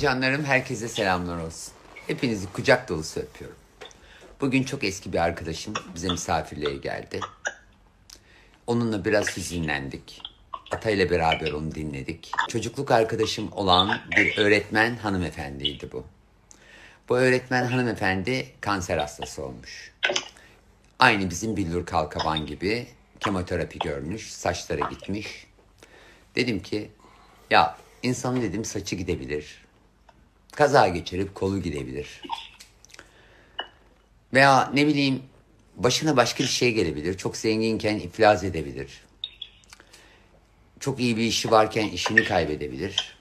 Canlarım, herkese selamlar olsun. Hepinizi kucak dolusu öpüyorum. Bugün çok eski bir arkadaşım bize misafirliğe geldi. Onunla biraz hüzünlendik. Atayla beraber onu dinledik. Çocukluk arkadaşım olan bir öğretmen hanımefendiydi bu. Bu öğretmen hanımefendi kanser hastası olmuş. Aynı bizim Billur Kalkaban gibi kemoterapi görmüş, saçlara gitmiş. Dedim ki, ya insanın dedim saçı gidebilir. Kaza geçirip kolu gidebilir. Veya ne bileyim başına başka bir şey gelebilir. Çok zenginken iflas edebilir. Çok iyi bir işi varken işini kaybedebilir.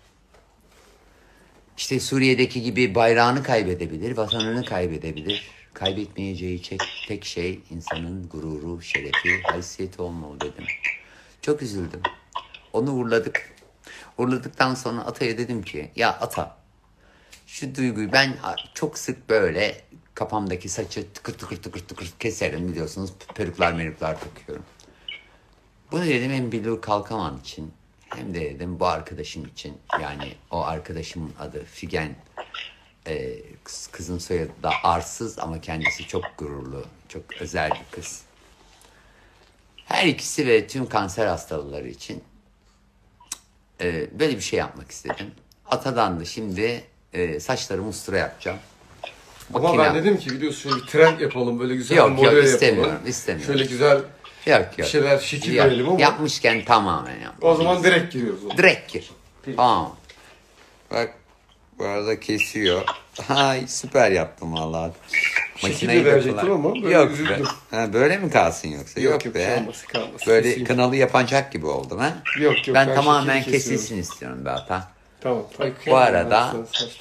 İşte Suriye'deki gibi bayrağını kaybedebilir, vatanını kaybedebilir. Kaybetmeyeceği tek şey insanın gururu, şerefi, haysiyeti olmalı dedim. Çok üzüldüm. Onu uğurladık. Uğurladıktan sonra Ata'ya dedim ki, ya Ata, şu duyguyu ben çok sık böyle kafamdaki saçı tıkır keserim, biliyorsunuz, peruklar takıyorum. Bunu dedim hem Billur Kalkaman için hem de dedim bu arkadaşım için. Yani o arkadaşımın adı Figen. Kızın soyadı da Arsız ama kendisi çok gururlu, çok özel bir kız. Her ikisi ve tüm kanser hastaları için böyle bir şey yapmak istedim. Atadan da şimdi saçlarımı ustura yapacağım. Ama ben dedim ki biliyorsun şöyle bir trend yapalım, böyle güzel yok, bir model istemiyorum. Şöyle güzel yok. bir şeyler şekil verelim ama. Yapmışken tamamen yap. O zaman direkt giriyoruz. Direkt gir. Tamam. Bak bu arada kesiyor. Ay süper yaptım vallahi. Şekil de verecektim ama böyle yok üzüldüm. Ha, böyle mi kalsın yoksa? Yok be. Kalmasın. Böyle Keseyim. Kınalı yapacak gibi oldum ha? Yok. Ben tamamen kesilsin istiyorum be Ata. Tamam. Bu arada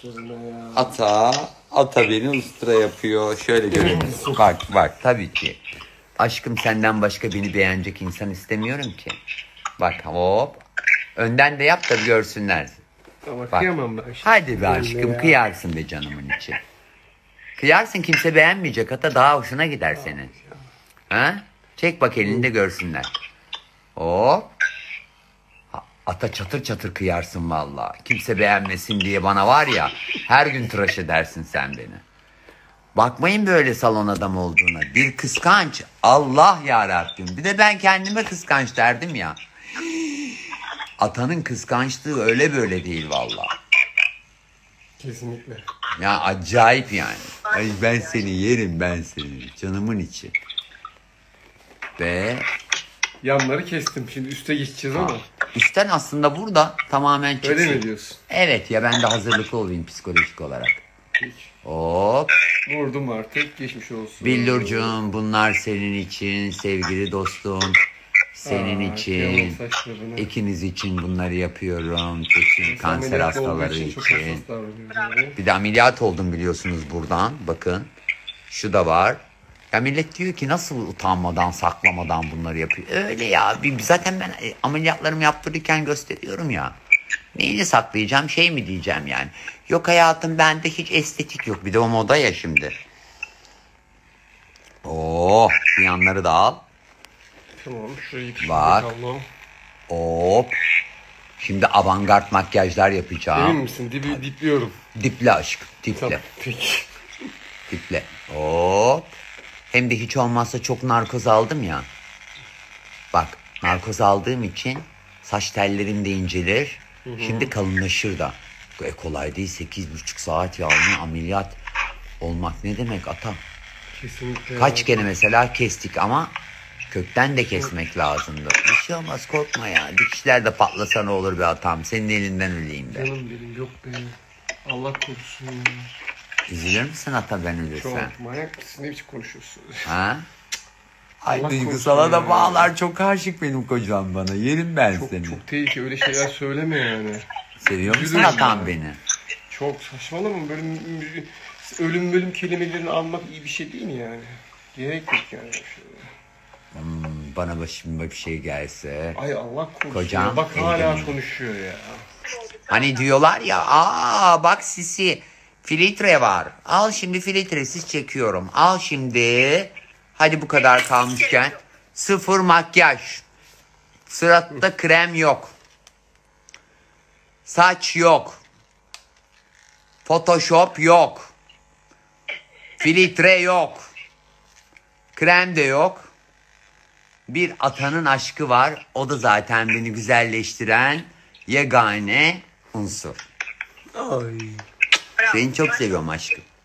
Ata beni ustura yapıyor. Şöyle görelim. bak tabii ki. Aşkım senden başka beni beğenecek insan istemiyorum ki. Bak hop. Önden de yap da görsünler. Ama kıyamam ben şimdi. Hadi be aşkım ya. Kıyarsın be canımın içi. Kıyarsın, kimse beğenmeyecek, hatta daha hoşuna gider senin. Ha? Çek bak elini de görsünler. Hop. Ata çatır çatır kıyarsın vallahi. Kimse beğenmesin diye bana var ya, her gün tıraş edersin sen beni. Bakmayın böyle salon adam olduğuna. Bir kıskanç. Allah yarabbim. Bir de ben kendime kıskanç derdim ya. Atanın kıskançlığı öyle böyle değil vallahi. Kesinlikle. Ya acayip yani. Ay ben seni yerim, ben seni. Canımın içi. Ve yanları kestim. Şimdi üste geçeceğiz ama. Üstten aslında burada tamamen çıksın. Öyle mi diyorsun? Evet ya, ben de hazırlıklı olayım psikolojik olarak. Peki. Hop. Vurdum artık. Geçmiş olsun. Billurcuğum, bunlar senin için sevgili dostum. Senin için. İkiniz için bunları yapıyorum. Bütün kanser hastaları için. Bir de ameliyat oldum biliyorsunuz buradan. Bakın. Şu da var. Ya millet diyor ki nasıl utanmadan, saklamadan bunları yapıyor. Öyle ya. Zaten ben ameliyatlarımı yaptırırken gösteriyorum ya. Neyini saklayacağım, şey mi diyeceğim yani. Yok hayatım, bende hiç estetik yok. Bir de o moda ya şimdi. Oh, şu yanları da al. Tamam, şurayı bak. Hop. Şimdi avantgard makyajlar yapacağım. Emin misin? Dipliyorum. Diple aşkım, diple. Tamam, peki. Diple. Hop. Hem de hiç olmazsa çok narkoz aldım ya. Bak, narkoz aldığım için saç tellerim de incelir. Şimdi kalınlaşır da. Kolay değil, 8,5 saat yavrum ameliyat olmak ne demek Ata? Kesinlikle. Kaç kere mesela kestik ama kökten de kesmek lazımdı. Bir şey olmaz, korkma ya. Dikişler de patlasa ne olur be Atam. Senin elinden öleyim be. Canım benim, yok be. Allah korusun ya. Üzülür müsün Ata ben ölürsem? Çok manyak mısın? Ne biçim konuşuyorsun? Ha? Ay Allah duygusala da ya. bağlar, çok aşık benim kocam bana. Yerim ben seni. Çok tehlikeli, öyle şeyler söyleme yani. Seviyor musun Üzülürüm Atam ya. beni? Çok saçmalama, böyle ölüm kelimelerini almak iyi bir şey değil mi yani? Gerek yok yani. Bana başıma bir şey gelse. Ay Allah korusun. Kocam, Bak hala evlenin. konuşuyor ya. Hani diyorlar ya, bak Sisi filtre var. Al şimdi filtresiz çekiyorum. Al şimdi. Hadi bu kadar kalmışken. Sıfır makyaj. Suratta krem yok. Saç yok. Photoshop yok. Filtre yok. Krem de yok. Bir atanın aşkı var. O da zaten beni güzelleştiren yegane unsur. Ay. Seni çok seviyorum aşkım.